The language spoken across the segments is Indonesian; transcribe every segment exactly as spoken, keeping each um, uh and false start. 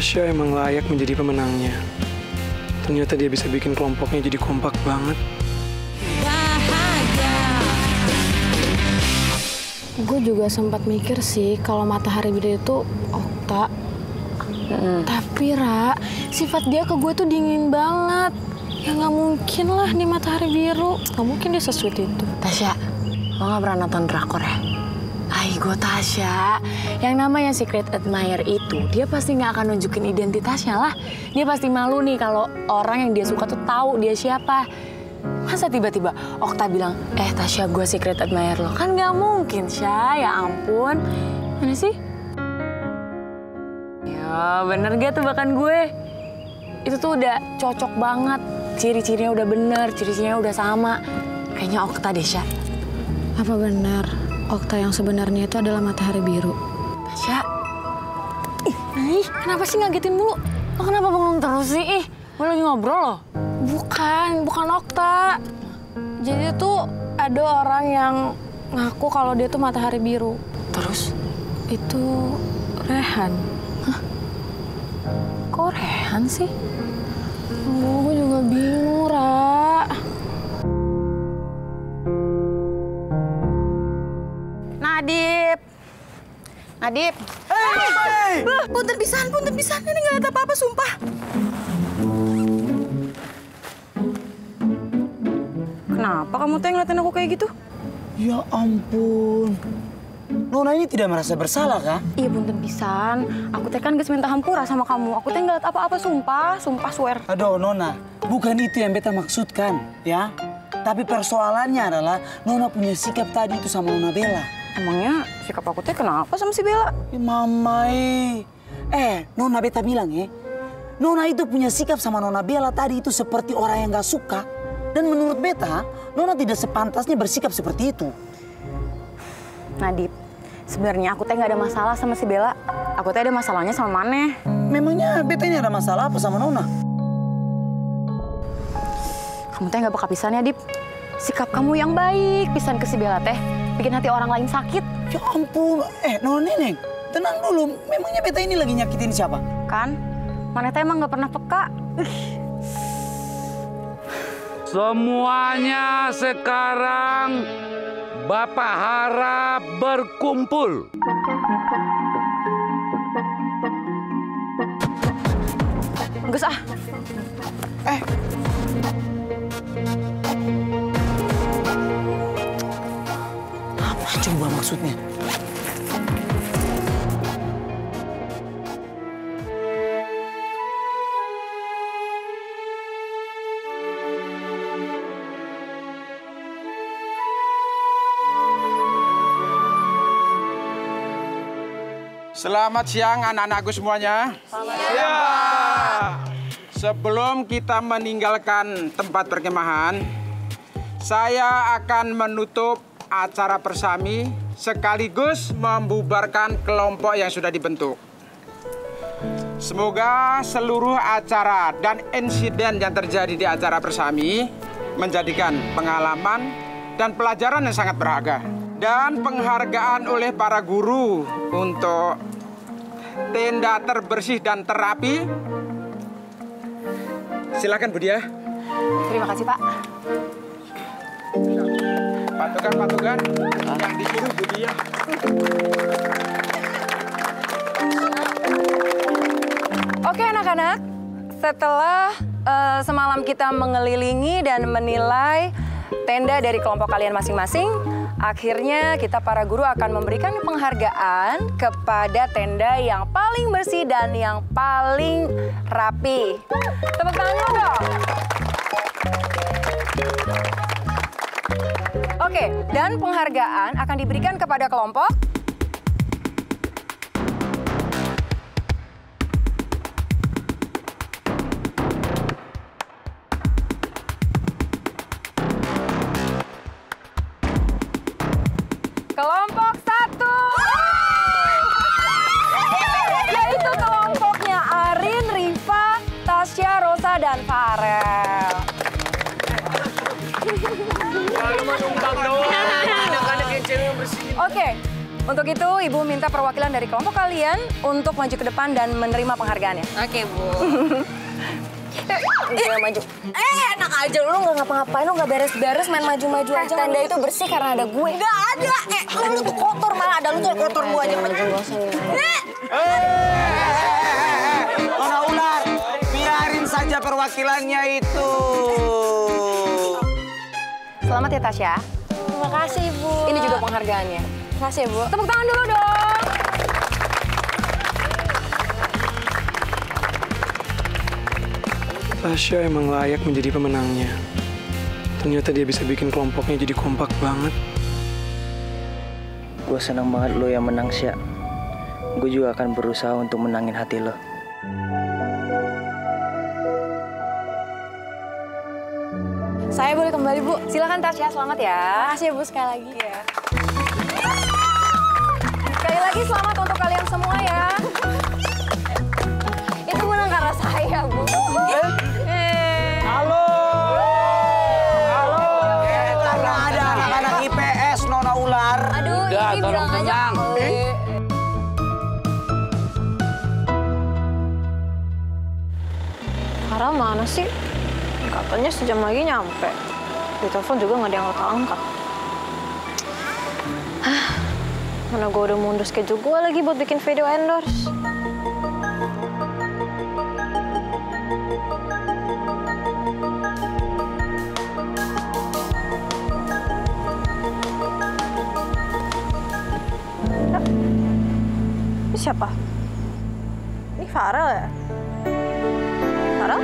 Tasya emang layak menjadi pemenangnya. Ternyata dia bisa bikin kelompoknya jadi kompak banget. Gue juga sempat mikir sih kalau Matahari Biru itu Okta. Mm. Tapi Ra, sifat dia ke gue tuh dingin banget. Ya nggak mungkin lah di Matahari Biru. Nggak mungkin dia se-sweet itu. Tasya, lo nggak pernah nonton drakor ya? Aigo Tasya, yang namanya secret admirer itu, dia pasti nggak akan nunjukin identitasnya lah. Dia pasti malu nih kalau orang yang dia suka tuh tahu dia siapa. Masa tiba-tiba Okta bilang, eh Tasya gue secret admirer lo? Kan nggak mungkin, Sya. Ya ampun. Mana sih? Ya bener gak tuh bahkan gue? Itu tuh udah cocok banget. Ciri-cirinya udah bener, ciri-cirinya udah sama. Kayaknya Okta deh, Sya. Apa benar Okta yang sebenarnya itu adalah Matahari Biru? Tasya. Ih, kenapa sih ngagetin mulu? Lo kenapa bengong terus sih? Ih, gue lagi ngobrol loh. Bukan, bukan Okta. Jadi tuh ada orang yang ngaku kalau dia tuh Matahari Biru. Terus? Itu Rehan. Hah? Kok Rehan sih? Oh, gue juga bingung, Ra. Nadip. Nadip. Hei, hei. Punten pisan, punten pisan. Ini nggak ada apa-apa, sumpah. Kenapa kamu tuh ngeliatin aku kayak gitu? Ya ampun. Nona ini tidak merasa bersalah, kah? Iya, punten pisan. Aku teh kan geus minta hampura sama kamu. Aku teh nggak liat apa-apa, sumpah. Sumpah, swear. Aduh, Nona. Bukan itu yang beta maksudkan, ya. Tapi persoalannya adalah Nona punya sikap tadi itu sama Nona Bella. Emangnya sikap aku teh kenapa sama si Bella? Ya, Mama, eh. Eh, Nona beta bilang ya. Nona itu punya sikap sama Nona Bella tadi itu seperti orang yang gak suka. Dan menurut beta, Nona tidak sepantasnya bersikap seperti itu. Nadip, sebenarnya aku teh nggak ada masalah sama si Bella. Aku teh ada masalahnya sama Maneh. Memangnya beta ini ada masalah apa sama Nona? Kamu teh nggak bakal pisan ya, Dip. Sikap kamu yang baik pisan ke si Bella teh bikin hati orang lain sakit. Ya ampun, eh Nona Neneng, tenang dulu. Memangnya beta ini lagi nyakitin siapa? Kan, Maneh teh emang nggak pernah peka. Semuanya sekarang Bapak harap berkumpul. Gus ah. Eh. Apa coba maksudnya? Selamat siang anak-anakku semuanya. Selamat siang. Sebelum kita meninggalkan tempat perkemahan, saya akan menutup acara persami sekaligus membubarkan kelompok yang sudah dibentuk. Semoga seluruh acara dan insiden yang terjadi di acara persami menjadikan pengalaman dan pelajaran yang sangat berharga. Dan penghargaan oleh para guru untuk tenda terbersih dan terapi. Silakan Budia. Terima kasih Pak. Patokan-patokan yang disuruh Budia. Oke anak-anak, setelah uh, semalam kita mengelilingi dan menilai tenda dari kelompok kalian masing-masing, akhirnya kita para guru akan memberikan penghargaan kepada tenda yang paling bersih dan yang paling rapi. Tepuk tangan dong. Oke, dan penghargaan akan diberikan kepada kelompok kelompok satu, yaitu kelompoknya Arin, Riva, Tasya, Rosa, dan Farel. Oke, Untuk itu, Ibu minta perwakilan dari kelompok kalian untuk maju ke depan dan menerima penghargaannya. Oke, Bu. Gue maju. Eh, enak aja. Lu nggak ngapa-ngapain, lu nggak beres-beres main maju-maju aja. Tenda itu bersih karena ada gue. Nggak ada. Eh, lu tuh kotor malah. Ada lu tuh kotor gue aja. Nona Ular, biarin saja perwakilannya itu. Selamat ya, Tasya. Terima kasih, Bu. Ini juga penghargaannya. Terima kasih, Bu. Tepuk tangan dulu dong. Tasya emang layak menjadi pemenangnya. Ternyata dia bisa bikin kelompoknya jadi kompak banget. Gue senang banget lo yang menang, Sya. Gue juga akan berusaha untuk menangin hati lo. Saya boleh kembali, Bu. Silakan Tasya, selamat ya. Terima kasih, Bu, sekali lagi. Ya. Sekali lagi selamat untuk kalian semua ya. Itu menang karena saya, Bu. Eh. Halo. Halo. Karena ada anak-anak I P S, Nona Ular. Aduh, Udah, ini tolong bilang aja. tenang. Eh. Farah mana sih? Katanya sejam lagi nyampe. Ditelepon juga nggak diangkat-angkat. Hah, mana gue udah mundur schedule gue lagi buat bikin video endorse. Ini siapa? Ini Farel ya? Farel?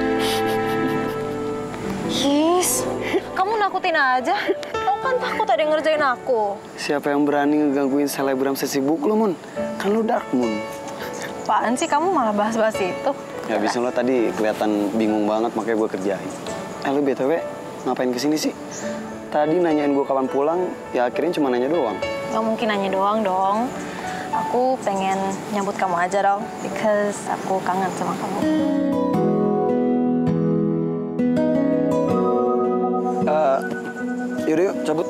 Yes, kamu nakutin aja. Kau kan takut ada yang ngerjain aku. Siapa yang berani ngegangguin selebgram sesibuk lo, Mun? Kan lo Dark Moon. Apaan sih kamu malah bahas-bahas itu? Ya, abis lo tadi kelihatan bingung banget, makanya gue kerjain. Eh, lo B T W ngapain kesini sih? Tadi nanyain gue kapan pulang, ya akhirnya cuma nanya doang. Gak mungkin nanya doang dong. Aku pengen nyambut kamu aja dong, because aku kangen sama kamu. Uh, yaudah yuk, cabut.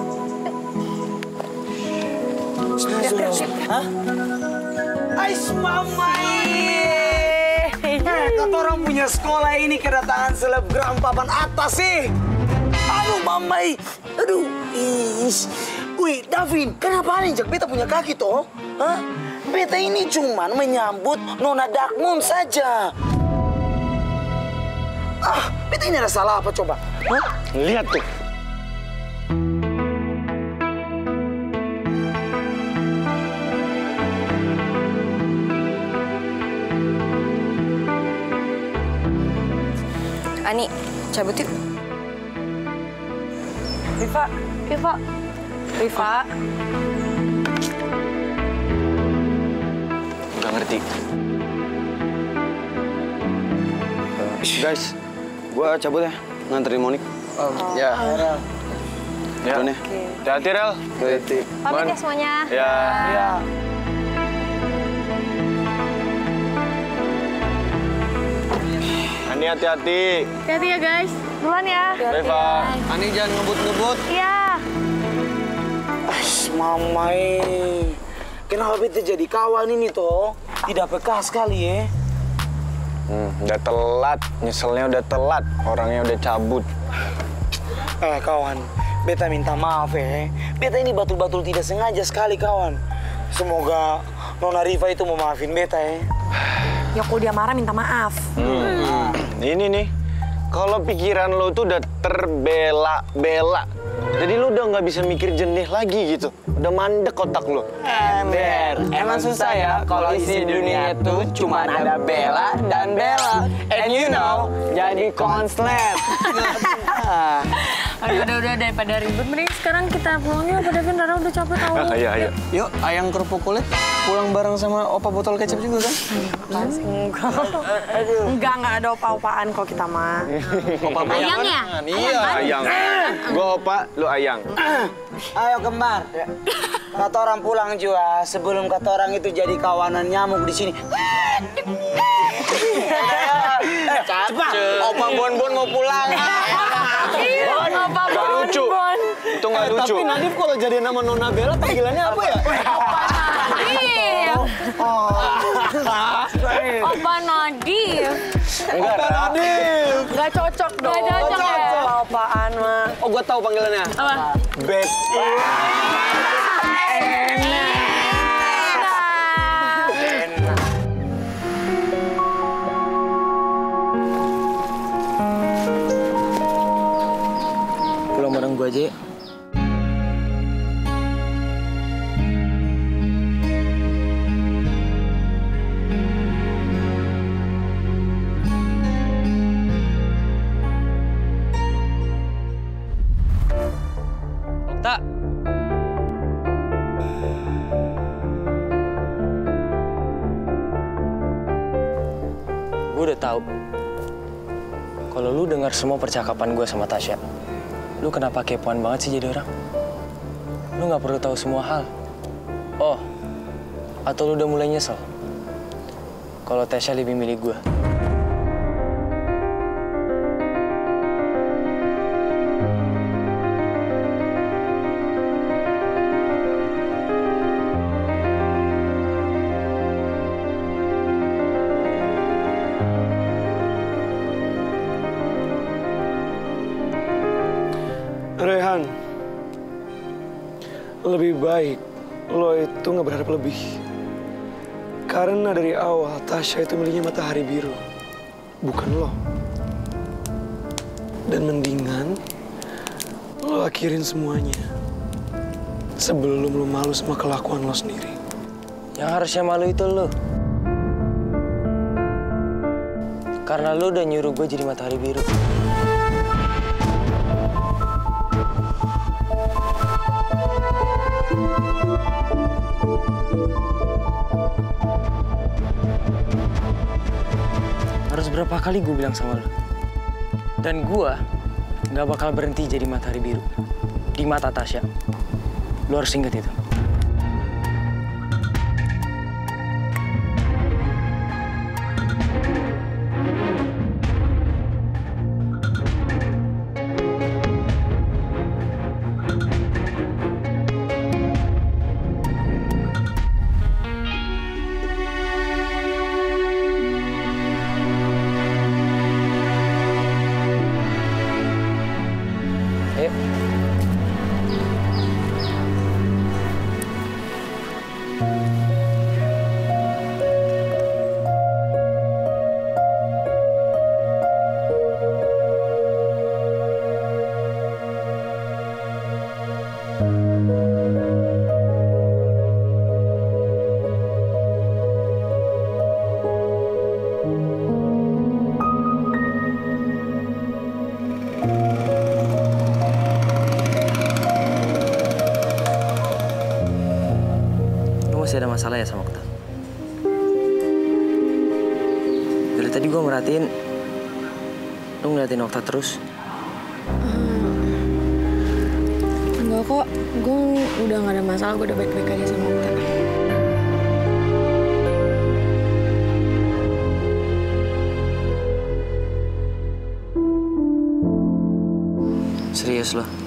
Hah? Ais mamai. Eh, kata orang punya sekolah ini kedatangan selebgram papan atas sih. Aduh mamai. Aduh. Is. Wih, Davin, kenapa nih Jak beta punya kaki toh? Hah? Beta ini cuman menyambut Nona Dark Moon saja. Ah, beta ini ada salah apa coba? Hah? Lihat tuh. Ani, cabut yuk. Riva, Riva, Riva. Udah ngerti. Uh, guys, gua cabut ya, nganterin Monik. Oh, ya. Ya. Nih. Hati-hati, Rel. Hati. pamit ya semuanya. Ya. Ya. Ani hati-hati. Hati-hati ya guys. Duluan ya. Reva. Ani jangan ngebut-ngebut. Iya. Ais mamai. Kenapa beta jadi kawan ini toh? Tidak peka sekali ya. Hmm, udah telat. Nyeselnya udah telat. Orangnya udah cabut. Eh kawan, beta minta maaf ya. Beta ini batul-batul tidak sengaja sekali kawan. Semoga Nona Riva itu mau maafin beta ya. Ya kalau dia marah minta maaf. Hmm. Ini nih, kalau pikiran lo tuh udah terbela-bela. Jadi lo udah nggak bisa mikir jernih lagi gitu. Udah mandek otak lo. Ember, emang susah ya kalau isi dunia itu cuma ada Bella dan Bella. And you know, jadi konslet. Aduh, udah, udah, daripada ribet, mending sekarang kita pulang yuk. Pak Davin, Rara udah capek tau. Ayo, ayo. Yuk, ayang kerupuk kulit pulang bareng sama opa botol kecap juga kan? Enggak. Enggak, enggak ada opa-opaan kok kita mah. Opa Ayang ya? Iya, ayang. Gua opa, lu ayang. Ayo kembar. Kata orang pulang juga sebelum kata orang itu jadi kawanan nyamuk di sini. Cepat. Opa Bon Bon mau pulang. Iya, Gak lucu. Itu nggak lucu. Tapi Nadif kalau jadi nama Nona Bella panggilannya apa ya? Nadif. Opa Nadif. Opa Nadif. Gak cocok dong. Gak cocok ya. Apaan mah? Oh, gue tahu panggilannya. Apa? Beb. Pulang bareng gue aja ya. Okta. Gue udah tahu kalau lu dengar semua percakapan gue sama Tasya. Lu kenapa kepoan banget sih jadi orang? Lu nggak perlu tahu semua hal. Oh, atau lu udah mulai nyesel kalau Tasya lebih milih gue? Rehan, lebih baik lo itu nggak berharap lebih. Karena dari awal Tasya itu milihnya matahari biru, bukan lo. Dan mendingan lo akhirin semuanya sebelum lo malu sama kelakuan lo sendiri. Yang harusnya malu itu lo. Karena lo udah nyuruh gue jadi matahari biru. Harus berapa kali gue bilang sama lo? Dan gue nggak bakal berhenti jadi matahari biru di mata Tasya. Lo harus ingat itu. Masih ada masalah ya sama Okta? Dari tadi gue merhatiin lu ngeliatin Okta terus. Hmm, enggak kok, gue udah gak ada masalah, gue udah baik-baik aja sama Okta. Serius lo?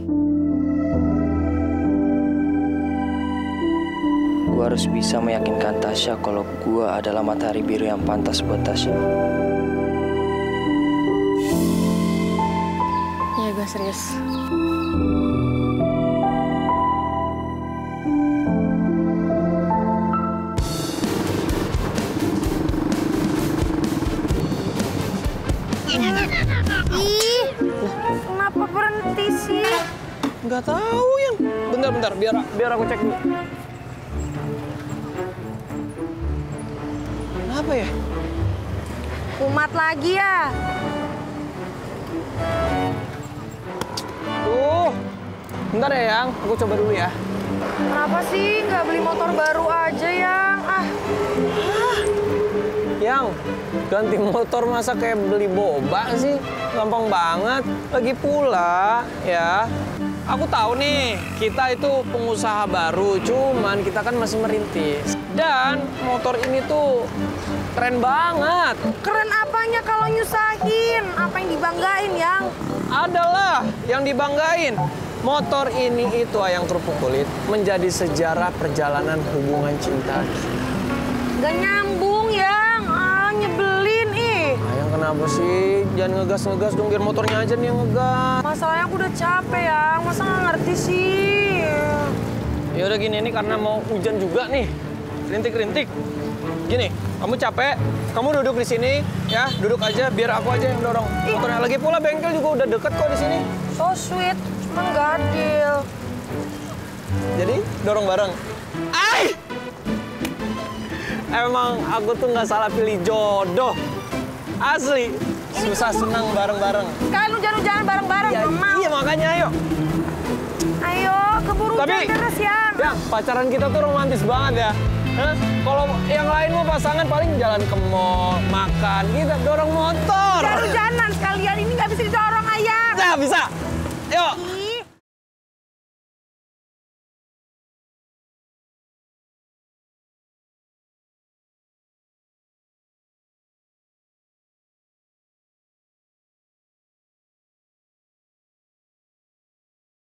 Gue harus bisa meyakinkan Tasya kalau gue adalah matahari biru yang pantas buat Tasya. Iya, gue serius. Ih, kenapa berhenti sih? Nggak tahu, Yang. Bentar-bentar, biar biar aku cek dulu. Kenapa ya? Kumat lagi ya? Tuh, bentar ya, Yang. Aku coba dulu ya. Kenapa sih nggak beli motor baru aja, Yang? Ah. Yang, ganti motor masa kayak beli boba sih? Gampang banget. Lagi pula, ya. Aku tahu nih, kita itu pengusaha baru, cuman kita kan masih merintis. Dan motor ini tuh keren banget. Keren apanya kalau nyusahin? Apa yang dibanggain, Yang? Adalah yang dibanggain. Motor ini itu ayang kerupuk kulit menjadi sejarah perjalanan hubungan cinta. Gak nyambung, Yang. Ah, nyebelin, ih. Ayang kenapa sih? Jangan ngegas-ngegas dong, biar motornya aja nih yang ngegas. Masalahnya aku udah capek, Yang. Masa nggak ngerti sih? Ya udah gini, ini karena mau hujan juga nih. Rintik-rintik. Gini, kamu capek, kamu duduk di sini, ya, duduk aja, biar aku aja yang dorong. Motornya lagi pula bengkel juga udah deket kok di sini. So sweet, cuma nggak adil. Jadi dorong bareng. Ai! Emang aku tuh nggak salah pilih jodoh. Asli, susah senang bareng-bareng. Kalian hujan-hujanan bareng-bareng, Ya, mau. iya makanya ayo. Ayo, keburu Tapi, hujan deras, Yang. ya pacaran kita tuh romantis banget ya. Hah? Kalau yang lain mau pasangan paling jalan ke mall, makan, kita dorong motor. Hujan-hujanan sekalian, ini nggak bisa didorong, Ayang. Ya bisa. Yuk.